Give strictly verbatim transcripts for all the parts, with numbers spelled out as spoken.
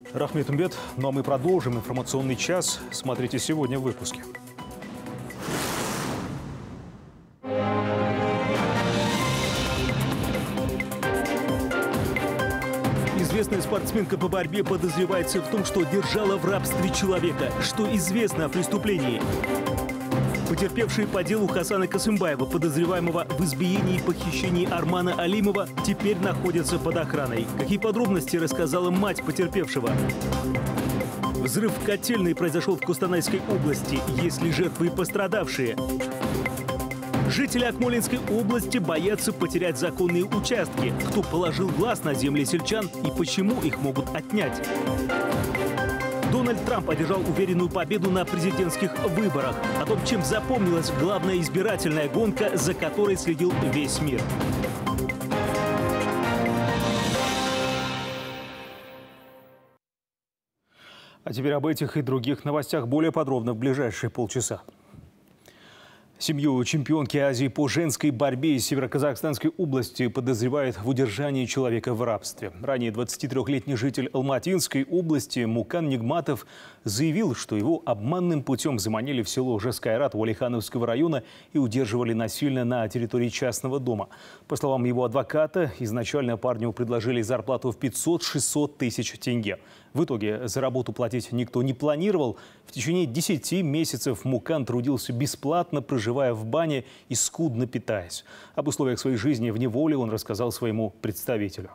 Рахмет Умбет. Ну а мы продолжим информационный час. Смотрите сегодня в выпуске. Известная спортсменка по борьбе подозревается в том, что держала в рабстве человека. Что известно о преступлении? Потерпевшие по делу Хасана Касымбаева, подозреваемого в избиении и похищении Армана Алимова, теперь находятся под охраной. Какие подробности рассказала мать потерпевшего? Взрыв в котельной произошел в Костанайской области. Есть ли жертвы и пострадавшие? Жители Акмолинской области боятся потерять законные участки. Кто положил глаз на земли сельчан и почему их могут отнять? Дональд Трамп одержал уверенную победу на президентских выборах. О том, чем запомнилась главная избирательная гонка, за которой следил весь мир. А теперь об этих и других новостях более подробно в ближайшие полчаса. Семью чемпионки Азии по женской борьбе из Североказахстанской области подозревают в удержании человека в рабстве. Ранее двадцатитрёхлетний житель Алматинской области Мукан Нигматов заявил, что его обманным путем заманили в село Жескайрат Уалихановского района и удерживали насильно на территории частного дома. По словам его адвоката, изначально парню предложили зарплату в пятьсот-шестьсот тысяч тенге. В итоге за работу платить никто не планировал. В течение десяти месяцев Мукан трудился бесплатно, проживая в бане и скудно питаясь. Об условиях своей жизни в неволе он рассказал своему представителю.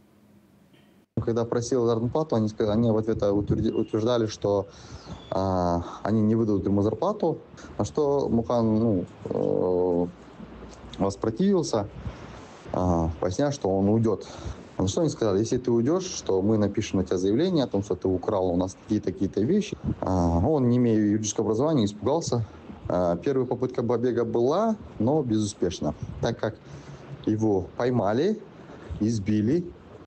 Когда просил зарплату, они, они в ответ утверждали, что а, они не выдадут ему зарплату, на что Мукан ну, э, воспротивился, а, поясняя, что он уйдет. На что они сказали: если ты уйдешь, что мы напишем на тебя заявление о том, что ты украл у нас какие-то какие-то вещи. А, он, не имея юридического образования, испугался. А, первая попытка побега была, но безуспешна, так как его поймали, избили.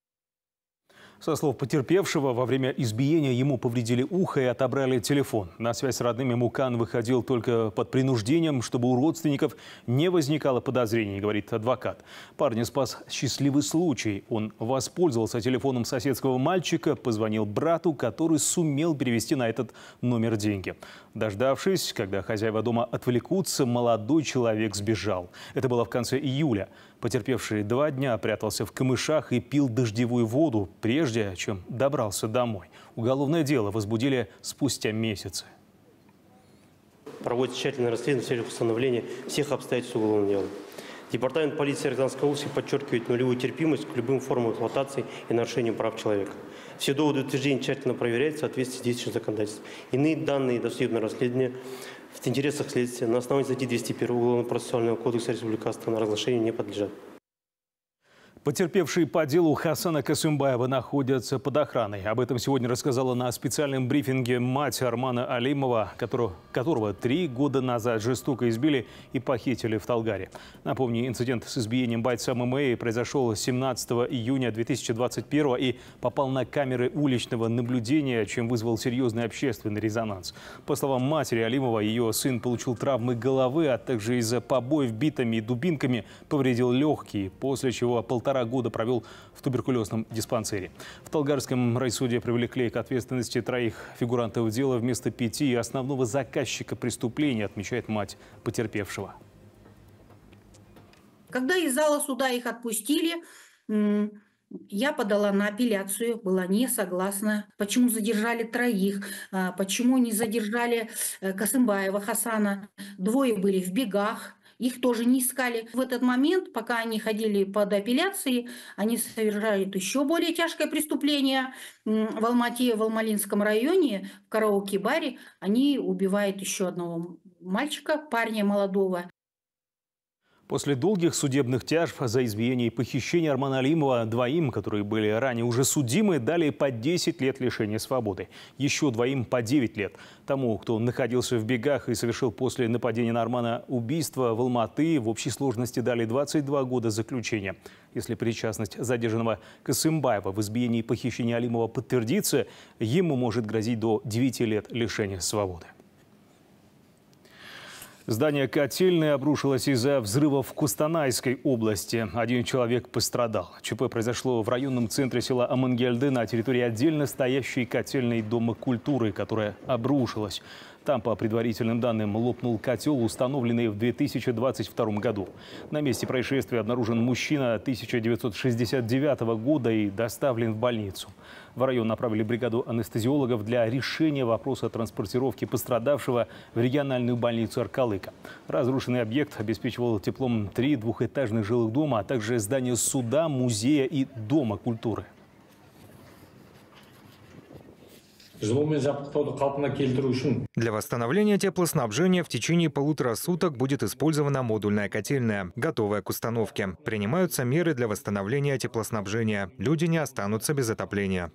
Со слов потерпевшего, во время избиения ему повредили ухо и отобрали телефон. На связь с родными Мукан выходил только под принуждением, чтобы у родственников не возникало подозрений, говорит адвокат. Парня спас счастливый случай. Он воспользовался телефоном соседского мальчика, позвонил брату, который сумел перевести на этот номер деньги. Дождавшись, когда хозяева дома отвлекутся, молодой человек сбежал. Это было в конце июля. Потерпевший два дня прятался в камышах и пил дождевую воду, прежде чем добрался домой. Уголовное дело возбудили спустя месяцы. Проводится тщательное расследование в целях установления всех обстоятельств уголовного дела. Департамент полиции Рязанской области подчеркивает нулевую терпимость к любым формам эксплуатации и нарушению прав человека. Все доводы утверждения тщательно проверяются в соответствии с действующим законодательством. Иные данные досудебного расследования в интересах следствия на основании статьи двести первой Уголовно-процессуального кодекса Республики Казахстан разглашению не подлежат. Потерпевшие по делу Хасана Касымбаева находятся под охраной. Об этом сегодня рассказала на специальном брифинге мать Армана Алимова, которого, которого три года назад жестоко избили и похитили в Талгаре. Напомню, инцидент с избиением бойца ММА произошел семнадцатого июня две тысячи двадцать первого и попал на камеры уличного наблюдения, чем вызвал серьезный общественный резонанс. По словам матери Алимова, ее сын получил травмы головы, а также из-за побоев битами и дубинками повредил легкие, после чего полтора Полтора года провел в туберкулезном диспансере. В Талгарском райсуде привлекли к ответственности троих фигурантов дела вместо пяти и основного заказчика преступления, отмечает мать потерпевшего. Когда из зала суда их отпустили, я подала на апелляцию, была не согласна. Почему задержали троих, почему не задержали Касымбаева Хасана? Двое были в бегах. Их тоже не искали. В этот момент, пока они ходили под апелляцией, они совершают еще более тяжкое преступление. В Алмате, в Алмалинском районе, в караоке-баре, они убивают еще одного мальчика, парня молодого. После долгих судебных тяжб за избиение и похищение Армана Алимова двоим, которые были ранее уже судимы, дали по десять лет лишения свободы. Еще двоим по девять лет. Тому, кто находился в бегах и совершил после нападения на Армана убийство в Алматы, в общей сложности дали двадцать два года заключения. Если причастность задержанного Касымбаева в избиении и похищении Алимова подтвердится, ему может грозить до девяти лет лишения свободы. Здание котельной обрушилось из-за взрыва в Кустанайской области. Один человек пострадал. ЧП произошло в районном центре села Амангельды на территории отдельно стоящей котельной Дома культуры, которая обрушилась. Там, по предварительным данным, лопнул котел, установленный в две тысячи двадцать втором году. На месте происшествия обнаружен мужчина тысяча девятьсот шестьдесят девятого года и доставлен в больницу. В район направили бригаду анестезиологов для решения вопроса транспортировки пострадавшего в региональную больницу Аркалыка. Разрушенный объект обеспечивал теплом три двухэтажных жилых дома, а также здание суда, музея и Дома культуры. Для восстановления теплоснабжения в течение полутора суток будет использована модульная котельная, готовая к установке. Принимаются меры для восстановления теплоснабжения. Люди не останутся без отопления.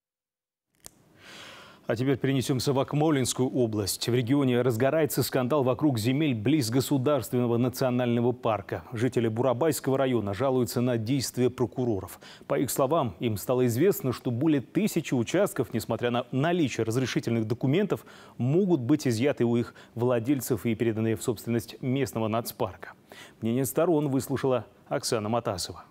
А теперь перенесемся в Акмолинскую область. В регионе разгорается скандал вокруг земель близ государственного национального парка. Жители Бурабайского района жалуются на действия прокуроров. По их словам, им стало известно, что более тысячи участков, несмотря на наличие разрешительных документов, могут быть изъяты у их владельцев и переданы в собственность местного нацпарка. Мнение сторон выслушала Оксана Матасова.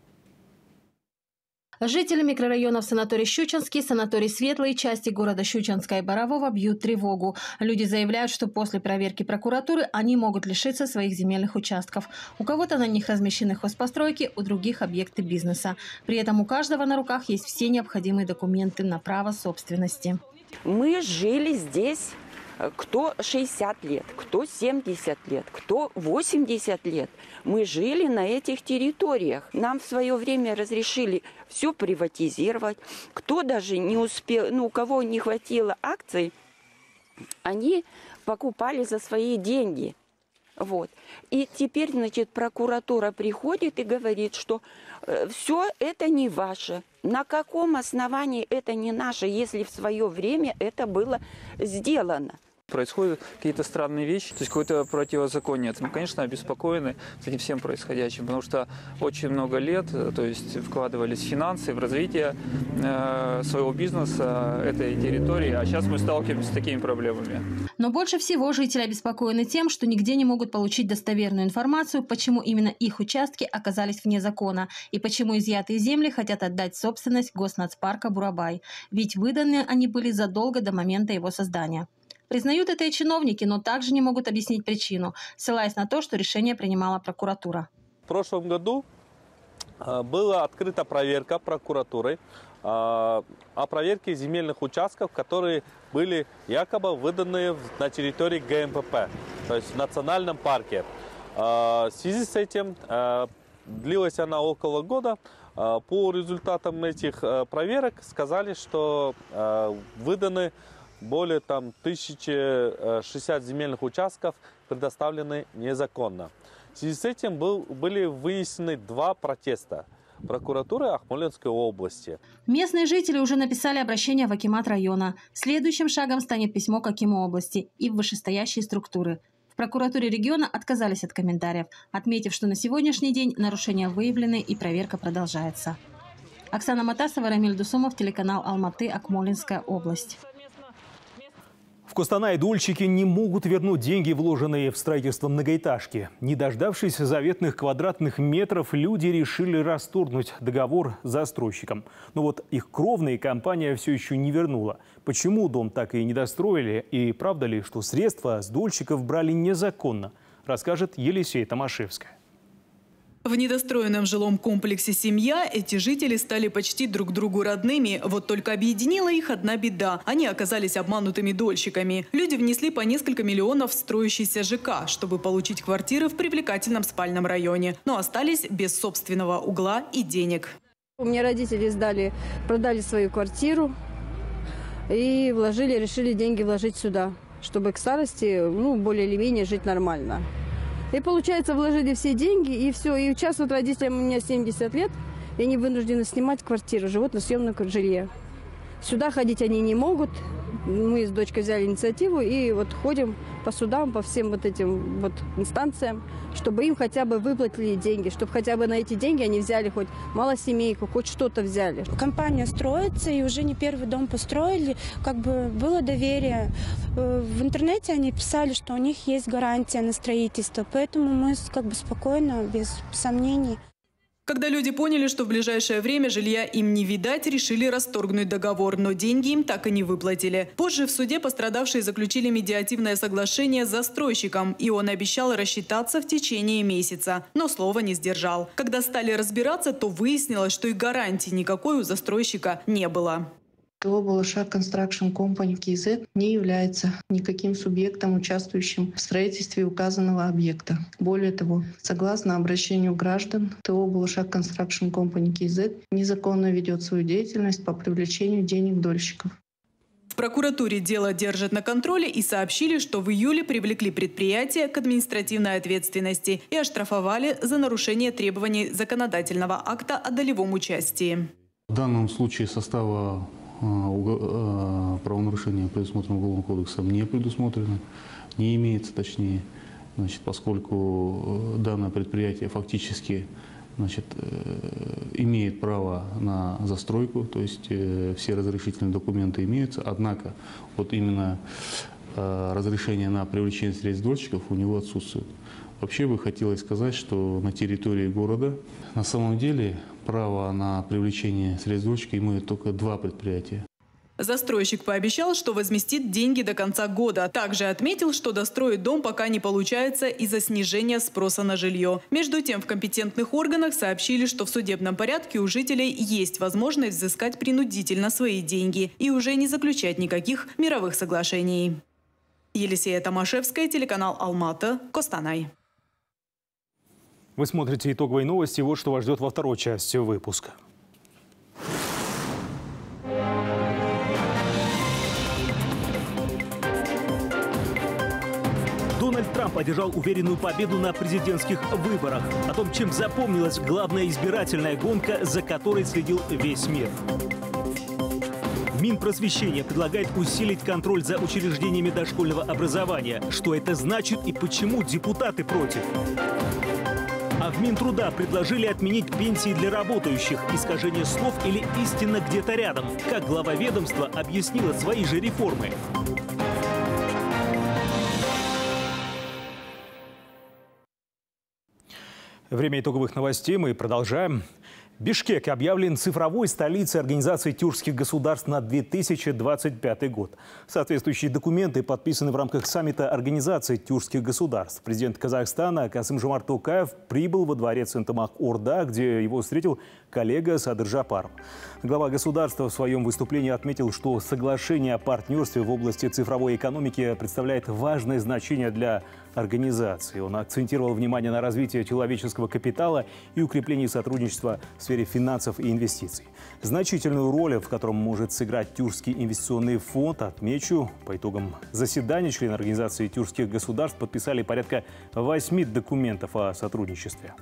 Жители микрорайонов санаторий Щучинский, санаторий Светлый, части города Щучинска и Борового бьют тревогу. Люди заявляют, что после проверки прокуратуры они могут лишиться своих земельных участков. У кого-то на них размещены хозпостройки, у других объекты бизнеса. При этом у каждого на руках есть все необходимые документы на право собственности. Мы жили здесь. Кто шестьдесят лет, кто семьдесят лет, кто восемьдесят лет. Мы жили на этих территориях. Нам в свое время разрешили все приватизировать. Кто даже не успел, ну, у кого не хватило акций, они покупали за свои деньги. Вот. И теперь, значит, прокуратура приходит и говорит, что э, все это не ваше. На каком основании это не наше, если в свое время это было сделано? Происходят какие-то странные вещи, то есть какое-то противозаконие. Мы, конечно, обеспокоены с этим всем происходящим, потому что очень много лет, то есть вкладывались финансы в развитие э, своего бизнеса, этой территории, а сейчас мы сталкиваемся с такими проблемами. Но больше всего жители обеспокоены тем, что нигде не могут получить достоверную информацию, почему именно их участки оказались вне закона и почему изъятые земли хотят отдать в собственность Госнацпарка Бурабай. Ведь выданы они были задолго до момента его создания. Признают это и чиновники, но также не могут объяснить причину, ссылаясь на то, что решение принимала прокуратура. В прошлом году была открыта проверка прокуратурой о проверке земельных участков, которые были якобы выданы на территории гэ эм пэ пэ, то есть в национальном парке. В связи с этим длилась она около года. По результатам этих проверок сказали, что выданы более там тысячи шестьдесят земельных участков, предоставлены незаконно. В связи с этим был, были выяснены два протеста прокуратуры Акмолинской области. Местные жители уже написали обращение в акимат района. Следующим шагом станет письмо к акиму области и в вышестоящие структуры. В прокуратуре региона отказались от комментариев, отметив, что на сегодняшний день нарушения выявлены и проверка продолжается. Оксана Матасова, Рамиль Дусумов, телеканал Алматы, Акмолинская область. В Костанае дольщики не могут вернуть деньги, вложенные в строительство многоэтажки. Не дождавшись заветных квадратных метров, люди решили расторгнуть договор с застройщиком. Но вот их кровная компания все еще не вернула. Почему дом так и не достроили? И правда ли, что средства с дольщиков брали незаконно? Расскажет Елисей Томашевская. В недостроенном жилом комплексе «Семья» эти жители стали почти друг другу родными. Вот только объединила их одна беда. Они оказались обманутыми дольщиками. Люди внесли по несколько миллионов в строящийся жэ ка, чтобы получить квартиры в привлекательном спальном районе. Но остались без собственного угла и денег. У меня родители сдали, продали свою квартиру и вложили, решили деньги вложить сюда, чтобы к старости, ну, более или менее жить нормально. И получается, вложили все деньги, и все. И сейчас вот родителям у меня семьдесят лет, и они вынуждены снимать квартиру, живут на съемном жилье. Сюда ходить они не могут, мы с дочкой взяли инициативу и вот ходим по судам, по всем вот этим вот инстанциям, чтобы им хотя бы выплатили деньги, чтобы хотя бы на эти деньги они взяли хоть малосемейку, хоть что-то взяли. Компания строится, и уже не первый дом построили, как бы было доверие. В интернете они писали, что у них есть гарантия на строительство, поэтому мы как бы спокойно, без сомнений. Когда люди поняли, что в ближайшее время жилья им не видать, решили расторгнуть договор, но деньги им так и не выплатили. Позже в суде пострадавшие заключили медиативное соглашение с застройщиком, и он обещал рассчитаться в течение месяца, но слова не сдержал. Когда стали разбираться, то выяснилось, что и гарантии никакой у застройщика не было. ТО «Балашах Construction Company кей зет» не является никаким субъектом, участвующим в строительстве указанного объекта. Более того, согласно обращению граждан, ТО «Балашах Construction Company кей зет» незаконно ведет свою деятельность по привлечению денег дольщиков. В прокуратуре дело держат на контроле и сообщили, что в июле привлекли предприятие к административной ответственности и оштрафовали за нарушение требований законодательного акта о долевом участии. В данном случае состава правонарушения, предусмотренного Уголовным кодексом, не предусмотрено, не имеется, точнее, значит, поскольку данное предприятие фактически, значит, имеет право на застройку, то есть все разрешительные документы имеются, однако вот именно разрешение на привлечение средств дольщиков у него отсутствует. Вообще бы хотелось сказать, что на территории города на самом деле право на привлечение средств дольщика имеют только два предприятия. Застройщик пообещал, что возместит деньги до конца года. Также отметил, что достроить дом пока не получается из-за снижения спроса на жилье. Между тем, в компетентных органах сообщили, что в судебном порядке у жителей есть возможность взыскать принудительно свои деньги и уже не заключать никаких мировых соглашений. Елисея Томашевская, телеканал Алматы, Костанай. Вы смотрите итоговые новости. Вот что вас ждет во второй части выпуска. Дональд Трамп одержал уверенную победу на президентских выборах. О том, чем запомнилась главная избирательная гонка, за которой следил весь мир. Минпросвещение предлагает усилить контроль за учреждениями дошкольного образования. Что это значит и почему депутаты против? А в Минтруда предложили отменить пенсии для работающих. Искажение слов или истина где-то рядом? Как глава ведомства объяснила свои же реформы? Время итоговых новостей. Мы продолжаем. Бишкек объявлен цифровой столицей Организации тюркских государств на две тысячи двадцать пятый год. Соответствующие документы подписаны в рамках саммита Организации тюркских государств. Президент Казахстана Касым-Жомарт Токаев прибыл во дворец Энтымак-Орда, где его встретил коллега Садыр Жапаров. Глава государства в своем выступлении отметил, что соглашение о партнерстве в области цифровой экономики представляет важное значение для организации. Он акцентировал внимание на развитии человеческого капитала и укреплении сотрудничества в сфере финансов и инвестиций. Значительную роль, в котором может сыграть Тюркский инвестиционный фонд, отмечу, по итогам заседания члены Организации тюркских государств подписали порядка восьми документов о сотрудничестве.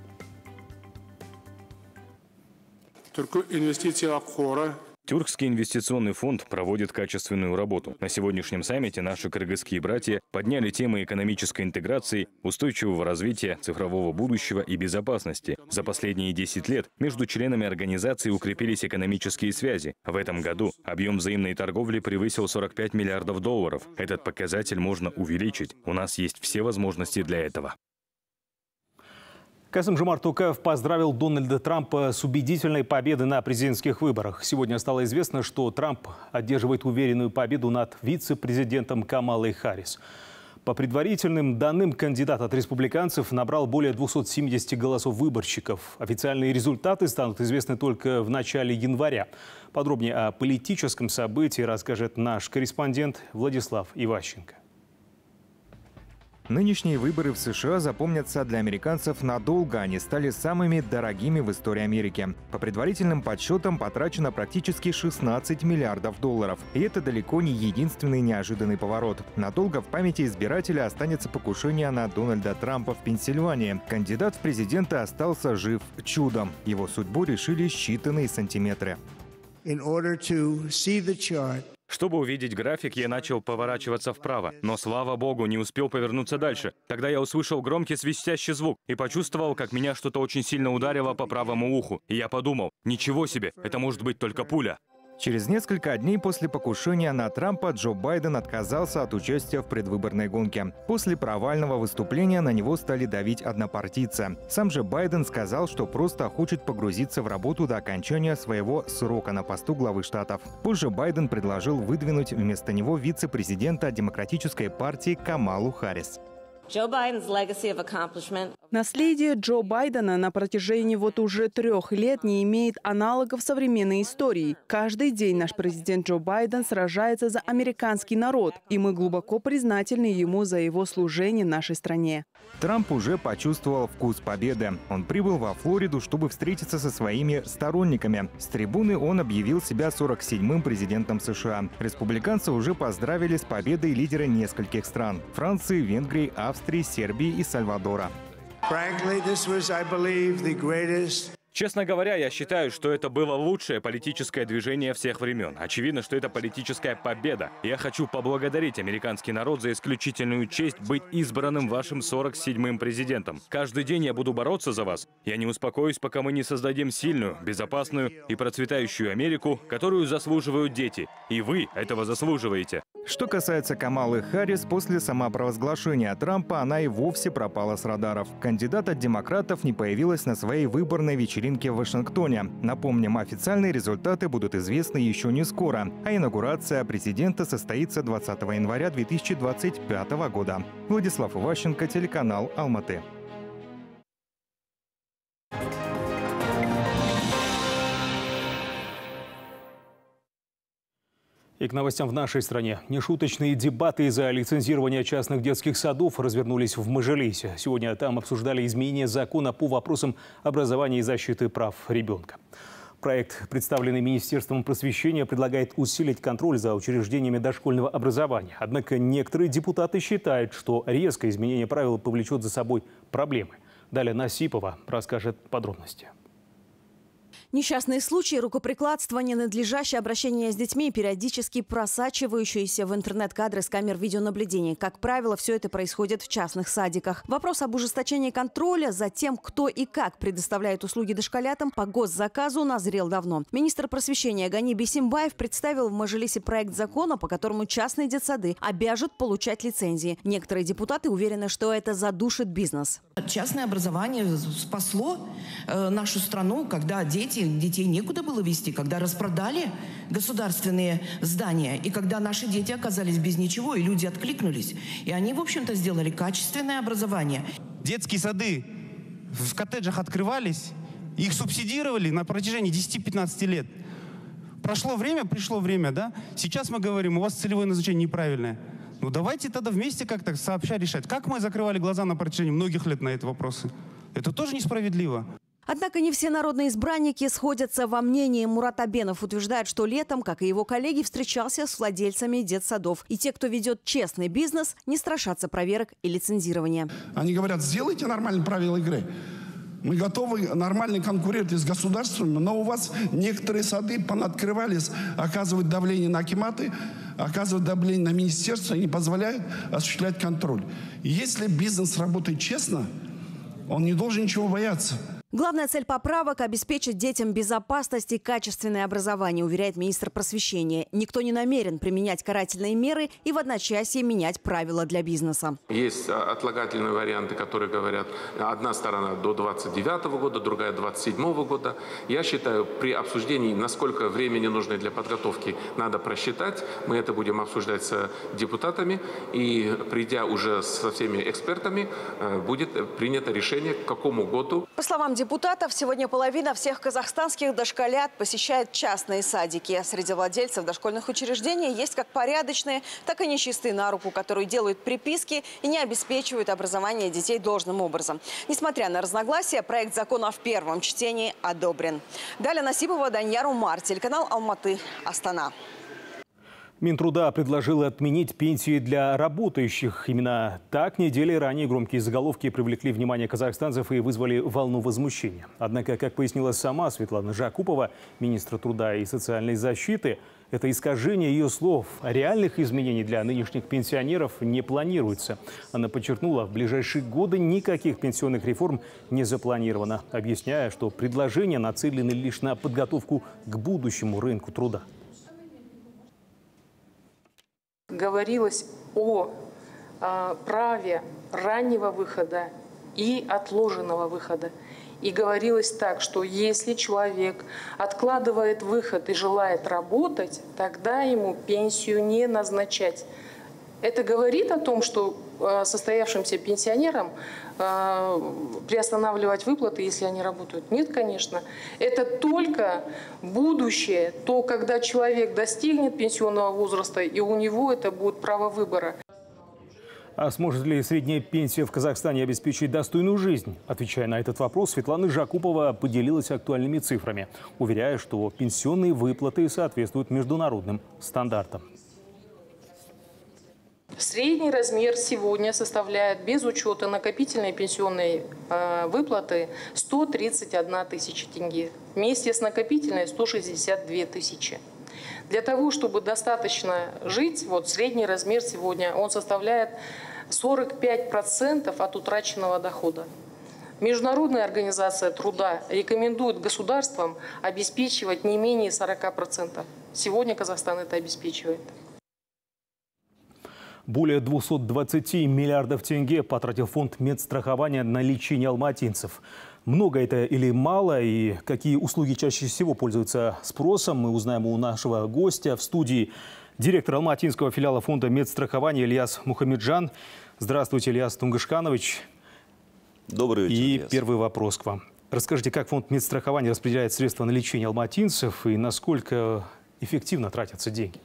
Тюркский инвестиционный фонд проводит качественную работу. На сегодняшнем саммите наши кыргызские братья подняли темы экономической интеграции, устойчивого развития, цифрового будущего и безопасности. За последние десять лет между членами организации укрепились экономические связи. В этом году объем взаимной торговли превысил сорок пять миллиардов долларов. Этот показатель можно увеличить. У нас есть все возможности для этого. Касым-Жомарт Токаев поздравил Дональда Трампа с убедительной победой на президентских выборах. Сегодня стало известно, что Трамп одерживает уверенную победу над вице-президентом Камалой Харрис. По предварительным данным, кандидат от республиканцев набрал более двухсот семидесяти голосов выборщиков. Официальные результаты станут известны только в начале января. Подробнее о политическом событии расскажет наш корреспондент Владислав Иващенко. Нынешние выборы в США запомнятся для американцев надолго. Они стали самыми дорогими в истории Америки. По предварительным подсчетам потрачено практически шестнадцать миллиардов долларов. И это далеко не единственный неожиданный поворот. Надолго в памяти избирателя останется покушение на Дональда Трампа в Пенсильвании. Кандидат в президенты остался жив чудом. Его судьбу решили считанные сантиметры. Чтобы увидеть график, я начал поворачиваться вправо, но, слава богу, не успел повернуться дальше. Тогда я услышал громкий свистящий звук и почувствовал, как меня что-то очень сильно ударило по правому уху. И я подумал, ничего себе, это может быть только пуля. Через несколько дней после покушения на Трампа Джо Байден отказался от участия в предвыборной гонке. После провального выступления на него стали давить однопартийцы. Сам же Байден сказал, что просто хочет погрузиться в работу до окончания своего срока на посту главы штатов. Позже Байден предложил выдвинуть вместо него вице-президента Демократической партии Камалу Харрис. Наследие Джо Байдена на протяжении вот уже трех лет не имеет аналогов в современной истории. Каждый день наш президент Джо Байден сражается за американский народ, и мы глубоко признательны ему за его служение нашей стране. Трамп уже почувствовал вкус победы. Он прибыл во Флориду, чтобы встретиться со своими сторонниками. С трибуны он объявил себя сорок седьмым президентом США. Республиканцы уже поздравили с победой лидера нескольких стран – Франции, Венгрии, Австрии, Сербии и Сальвадора. Честно говоря, я считаю, что это было лучшее политическое движение всех времен. Очевидно, что это политическая победа. Я хочу поблагодарить американский народ за исключительную честь быть избранным вашим сорок седьмым президентом. Каждый день я буду бороться за вас. Я не успокоюсь, пока мы не создадим сильную, безопасную и процветающую Америку, которую заслуживают дети. И вы этого заслуживаете. Что касается Камалы Харрис, после самопровозглашения Трампа она и вовсе пропала с радаров. Кандидат от демократов не появилась на своей выборной вечеринке в Вашингтоне. Напомним, официальные результаты будут известны еще не скоро, а инаугурация президента состоится двадцатого января две тысячи двадцать пятого года. Владислав Иващенко, телеканал Алматы. И к новостям в нашей стране. Нешуточные дебаты из-за лицензирования частных детских садов развернулись в Мажилисе. Сегодня там обсуждали изменения закона по вопросам образования и защиты прав ребенка. Проект, представленный Министерством просвещения, предлагает усилить контроль за учреждениями дошкольного образования. Однако некоторые депутаты считают, что резкое изменение правил повлечет за собой проблемы. Далее Насипова расскажет подробности. Несчастные случаи рукоприкладства, ненадлежащее обращение с детьми, периодически просачивающиеся в интернет-кадры с камер видеонаблюдения. Как правило, все это происходит в частных садиках. Вопрос об ужесточении контроля за тем, кто и как предоставляет услуги дошколятам, по госзаказу назрел давно. Министр просвещения Гани Бисимбаев представил в Мажилисе проект закона, по которому частные детсады обяжут получать лицензии. Некоторые депутаты уверены, что это задушит бизнес. Частное образование спасло э, нашу страну, когда дети Детей некуда было вести, когда распродали государственные здания, и когда наши дети оказались без ничего, и люди откликнулись. И они, в общем-то, сделали качественное образование. Детские сады в коттеджах открывались, их субсидировали на протяжении десяти-пятнадцати лет. Прошло время, пришло время, да? Сейчас мы говорим, у вас целевое назначение неправильное. Ну давайте тогда вместе как-то сообща решать. Как мы закрывали глаза на протяжении многих лет на эти вопросы? Это тоже несправедливо. Однако не все народные избранники сходятся во мнении. Мурат Абенов утверждает, что летом, как и его коллеги, встречался с владельцами детсадов. И те, кто ведет честный бизнес, не страшатся проверок и лицензирования. Они говорят, сделайте нормальные правила игры. Мы готовы нормально конкурировать с государством, но у вас некоторые сады понаоткрывались, оказывают давление на акиматы, оказывают давление на министерство и не позволяют осуществлять контроль. И если бизнес работает честно, он не должен ничего бояться. Главная цель поправок – обеспечить детям безопасность и качественное образование, уверяет министр просвещения. Никто не намерен применять карательные меры и в одночасье менять правила для бизнеса. Есть отлагательные варианты, которые говорят, одна сторона до двадцать девятого года, другая двадцать седьмого года. Я считаю, при обсуждении, насколько времени нужно для подготовки, надо просчитать. Мы это будем обсуждать с депутатами. И придя уже со всеми экспертами, будет принято решение, к какому году. По словам депутатов, сегодня половина всех казахстанских дошколят посещает частные садики. Среди владельцев дошкольных учреждений есть как порядочные, так и нечистые на руку, которые делают приписки и не обеспечивают образование детей должным образом. Несмотря на разногласия, проект закона в первом чтении одобрен. Далее Насипова, Данияр Умар, телеканал Алматы, Астана. Минтруда предложил отменить пенсии для работающих. Именно так недели ранее громкие заголовки привлекли внимание казахстанцев и вызвали волну возмущения. Однако, как пояснила сама Светлана Жакупова, министр труда и социальной защиты, Это искажение ее слов. Реальных изменений для нынешних пенсионеров не планируется. Она подчеркнула, в ближайшие годы никаких пенсионных реформ не запланировано, объясняя, что предложения нацелены лишь на подготовку к будущему рынку труда. Говорилось о э, праве раннего выхода и отложенного выхода. И говорилось так, что если человек откладывает выход и желает работать, тогда ему пенсию не назначать. Это говорит о том, что э, состоявшимся пенсионерам э, приостанавливать выплаты, если они работают? Нет, конечно. Это только будущее, то, когда человек достигнет пенсионного возраста, и у него это будет право выбора. А сможет ли средняя пенсия в Казахстане обеспечить достойную жизнь? Отвечая на этот вопрос, Светлана Жакупова поделилась актуальными цифрами, уверяя, что пенсионные выплаты соответствуют международным стандартам. Средний размер сегодня составляет, без учета накопительной пенсионной э, выплаты, сто тридцать одна тысяча тенге. Вместе с накопительной сто шестьдесят две тысячи. Для того, чтобы достаточно жить, вот средний размер сегодня, он составляет сорок пять процентов от утраченного дохода. Международная организация труда рекомендует государствам обеспечивать не менее сорока процентов. Сегодня Казахстан это обеспечивает. Более двухсот двадцати миллиардов тенге потратил фонд медстрахования на лечение алматинцев. Много это или мало, и какие услуги чаще всего пользуются спросом, мы узнаем у нашего гостя в студии. Директор алматинского филиала фонда медстрахования Ильяс Мухамеджан. Здравствуйте, Ильяс Тунгышканович. Добрый вечер. И Ильяс. Первый вопрос к вам. Расскажите, как фонд медстрахования распределяет средства на лечение алматинцев и насколько эффективно тратятся деньги?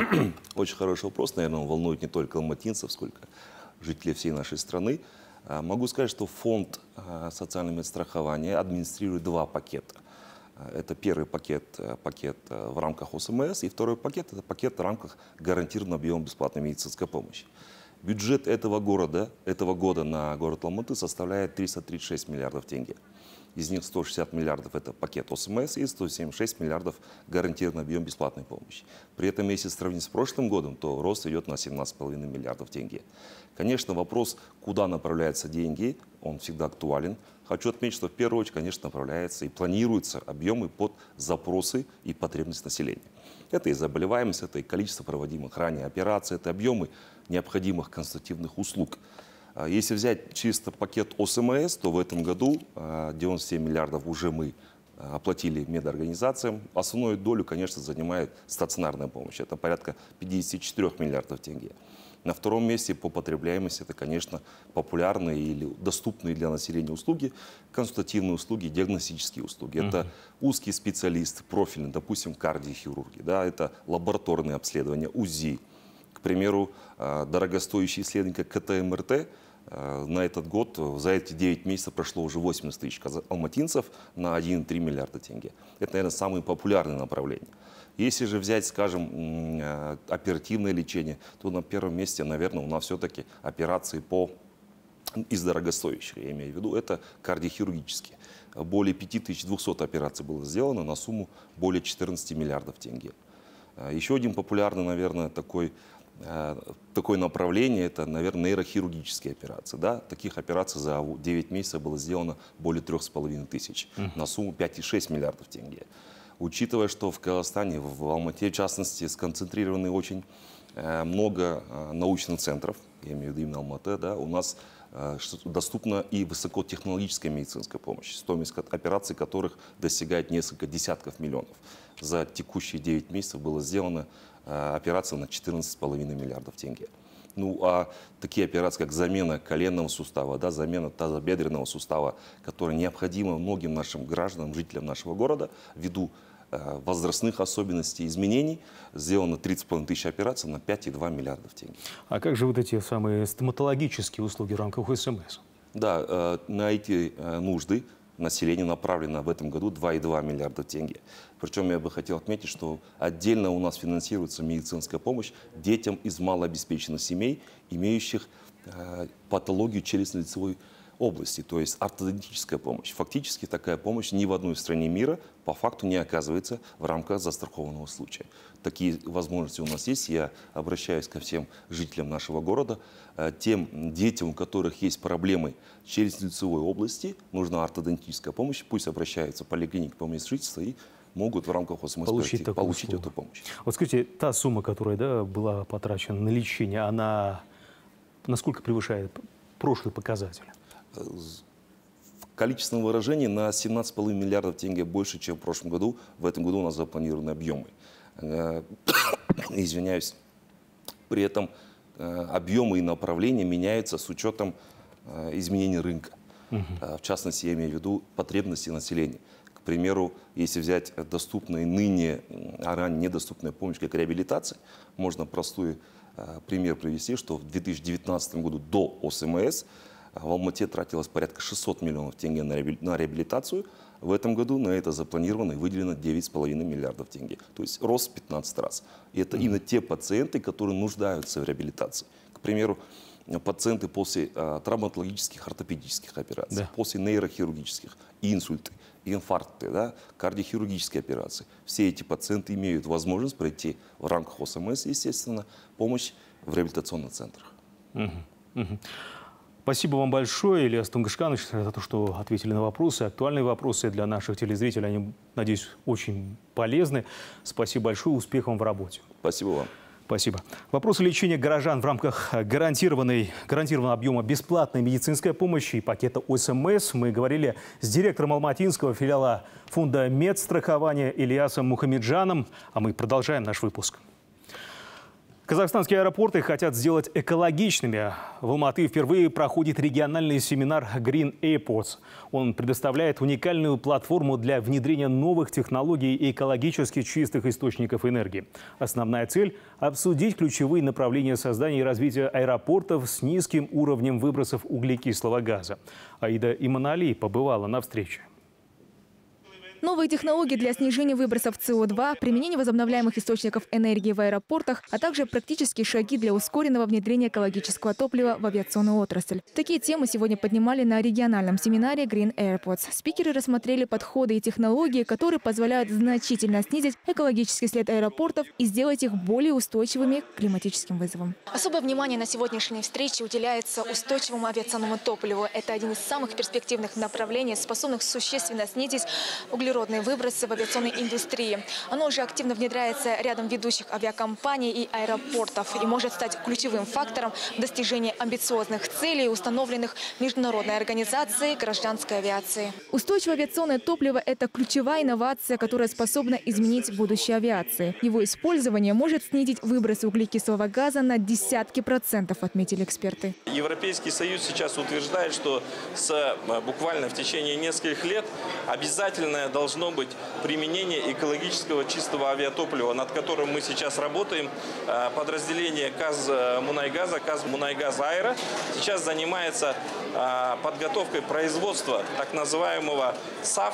Очень хороший вопрос. Наверное, он волнует не только алматинцев, сколько жителей всей нашей страны. Могу сказать, что фонд социального медстрахования администрирует два пакета. Это первый пакет, пакет в рамках ОСМС, и второй пакет – это пакет в рамках гарантированного объема бесплатной медицинской помощи. Бюджет этого города, этого года на город Алматы составляет триста тридцать шесть миллиардов тенге. Из них сто шестьдесят миллиардов – это пакет ОСМС и сто семьдесят шесть миллиардов гарантированный объем бесплатной помощи. При этом, если сравнить с прошлым годом, то рост идет на семнадцать целых пять десятых миллиардов тенге. Конечно, вопрос, куда направляются деньги, он всегда актуален. Хочу отметить, что в первую очередь, конечно, направляются и планируются объемы под запросы и потребности населения. Это и заболеваемость, это и количество проводимых ранее операций, это объемы необходимых консультативных услуг. Если взять чисто пакет ОСМС, то в этом году девяносто семь миллиардов уже мы оплатили медорганизациям. Основную долю, конечно, занимает стационарная помощь. Это порядка пятьдесят четыре миллиардов тенге. На втором месте по потребляемости это, конечно, популярные или доступные для населения услуги, консультативные услуги, диагностические услуги. Это узкие специалисты, профильные, допустим, кардиохирурги, да, это лабораторные обследования, УЗИ. К примеру, дорогостоящие исследования, как КТ, МРТ, на этот год, за эти девять месяцев прошло уже восемьдесят тысяч алматинцев на один целых три десятых миллиарда тенге. Это, наверное, самые популярные направления. Если же взять, скажем, оперативное лечение, то на первом месте, наверное, у нас все-таки операции по из дорогостоящих, я имею в виду, это кардиохирургические. Более пяти тысяч двухсот операций было сделано на сумму более четырнадцати миллиардов тенге. Еще один популярный, наверное, такой, такое направление, это, наверное, нейрохирургические операции. Да? Таких операций за девять месяцев было сделано более трех с половиной тысяч на сумму пять целых шесть десятых миллиардов тенге. Учитывая, что в Казахстане, в Алмате, в частности, сконцентрированы очень э, много э, научных центров, я имею в виду именно Алматы, да, у нас э, доступна и высокотехнологическая медицинская помощь, стоимость операций которых достигает несколько десятков миллионов. За текущие девять месяцев было сделано э, операций на четырнадцать с половиной миллиардов тенге. Ну, а такие операции, как замена коленного сустава, да, замена тазобедренного сустава, которая необходима многим нашим гражданам, жителям нашего города, ввиду э, возрастных особенностей, изменений, сделано тридцать с половиной тысяч операций на пять целых две десятых миллиардов тенге. А как же вот эти самые стоматологические услуги в рамках ОСМС? Да, э, на эти э, нужды население направлено в этом году два целых две десятых миллиарда тенге. Причем я бы хотел отметить, что отдельно у нас финансируется медицинская помощь детям из малообеспеченных семей, имеющих э, патологию челюстно-лицевой области, то есть ортодонтическая помощь. Фактически такая помощь ни в одной стране мира по факту не оказывается в рамках застрахованного случая. Такие возможности у нас есть. Я обращаюсь ко всем жителям нашего города. Тем детям, у которых есть проблемы в челюстно-лицевой области, нужна ортодонтическая помощь, пусть обращаются в поликлинику по месту жительства и могут в рамках ОСМС получить, получить эту помощь. Вот скажите, та сумма, которая да, была потрачена на лечение, она насколько превышает прошлые показатели? В количественном выражении на семнадцать целых пять десятых миллиардов тенге больше, чем в прошлом году. В этом году у нас запланированы объемы. Извиняюсь. При этом объемы и направления меняются с учетом изменений рынка. Угу. В частности, я имею в виду потребности населения. К примеру, если взять доступные ныне, а ранее недоступная помощь, как реабилитация, можно простой пример привести, что в две тысячи девятнадцатом году до ОСМС в Алмате тратилось порядка шестисот миллионов тенге на реабилитацию. В этом году на это запланировано и выделено девять целых пять десятых миллиардов тенге. То есть рост в пятнадцать раз. И это mm-hmm. именно те пациенты, которые нуждаются в реабилитации. К примеру, пациенты после а, травматологических, ортопедических операций, да. после нейрохирургических, инсульты, инфаркты, да, кардиохирургические операции. Все эти пациенты имеют возможность пройти в рамках ОСМС, естественно, помощь в реабилитационных центрах. Mm-hmm. Mm-hmm. Спасибо вам большое, Ильяс Тунгышканович, за то, что ответили на вопросы. Актуальные вопросы для наших телезрителей, они, надеюсь, очень полезны. Спасибо большое, успехов вам в работе. Спасибо вам. Спасибо. Вопросы лечения горожан в рамках гарантированной, гарантированного объема бесплатной медицинской помощи и пакета ОСМС мы говорили с директором алматинского филиала фонда медстрахования Ильясом Мухамеджаном. А мы продолжаем наш выпуск. Казахстанские аэропорты хотят сделать экологичными. В Алматы впервые проходит региональный семинар Green Airports. Он предоставляет уникальную платформу для внедрения новых технологий и экологически чистых источников энергии. Основная цель – обсудить ключевые направления создания и развития аэропортов с низким уровнем выбросов углекислого газа. Аида Иманали побывала на встрече. Новые технологии для снижения выбросов С О два, применение возобновляемых источников энергии в аэропортах, а также практические шаги для ускоренного внедрения экологического топлива в авиационную отрасль. Такие темы сегодня поднимали на региональном семинаре Green Airports. Спикеры рассмотрели подходы и технологии, которые позволяют значительно снизить экологический след аэропортов и сделать их более устойчивыми к климатическим вызовам. Особое внимание на сегодняшней встрече уделяется устойчивому авиационному топливу. Это один из самых перспективных направлений, способных существенно снизить углеродные углеродные выбросы в авиационной индустрии. Оно уже активно внедряется рядом ведущих авиакомпаний и аэропортов и может стать ключевым фактором достижения амбициозных целей, установленных Международной организацией гражданской авиации. Устойчивое авиационное топливо – это ключевая инновация, которая способна изменить будущее авиации. Его использование может снизить выбросы углекислого газа на десятки процентов, отметили эксперты. Европейский Союз сейчас утверждает, что с, буквально в течение нескольких лет обязательно должно быть применение экологического чистого авиатоплива, над которым мы сейчас работаем. Подразделение Казмунайгаза, Казмунайгаз Аэро сейчас занимается подготовкой производства так называемого САФ.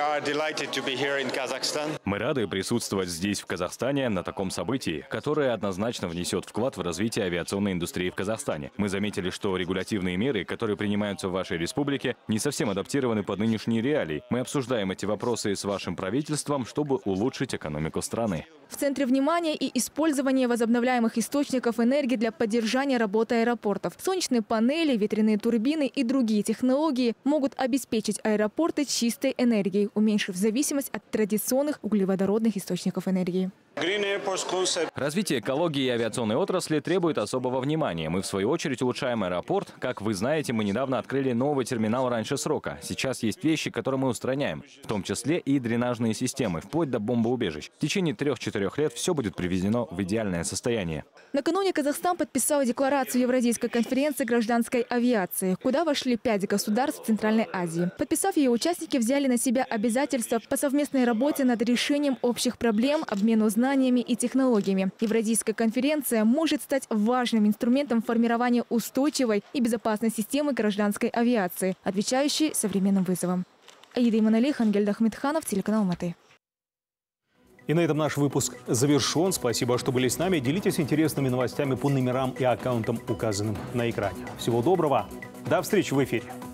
Мы рады присутствовать здесь, в Казахстане, на таком событии, которое однозначно внесет вклад в развитие авиационной индустрии в Казахстане. Мы заметили, что регулятивные меры, которые принимаются в вашей республике, не совсем адаптированы под нынешние реалии. Мы обсуждаем эти вопросы с вашим правительством, чтобы улучшить экономику страны. В центре внимания и использование возобновляемых источников энергии для поддержания работы аэропортов. Солнечные панели, ветряные турбины и другие технологии могут обеспечить аэропорты чистой энергией, уменьшив зависимость от традиционных углеводородных источников энергии. Развитие экологии и авиационной отрасли требует особого внимания. Мы, в свою очередь, улучшаем аэропорт. Как вы знаете, мы недавно открыли новый терминал раньше срока. Сейчас есть вещи, которые мы устраняем, в том числе и дренажные системы, вплоть до бомбоубежищ. В течение трех-четырех лет все будет приведено в идеальное состояние. Накануне Казахстан подписал декларацию Евразийской конференции гражданской авиации, куда вошли пять государств Центральной Азии. Подписав ее, участники взяли на себя обязательства по совместной работе над решением общих проблем, обмену знаниями и технологиями. Евразийская конференция может стать важным инструментом формирования устойчивой и безопасной системы гражданской авиации, отвечающей современным вызовам. Аида Иманали, Хангельд Ахмедханов, телеканал Алматы. И на этом наш выпуск завершен. Спасибо, что были с нами. Делитесь интересными новостями по номерам и аккаунтам, указанным на экране. Всего доброго. До встречи в эфире.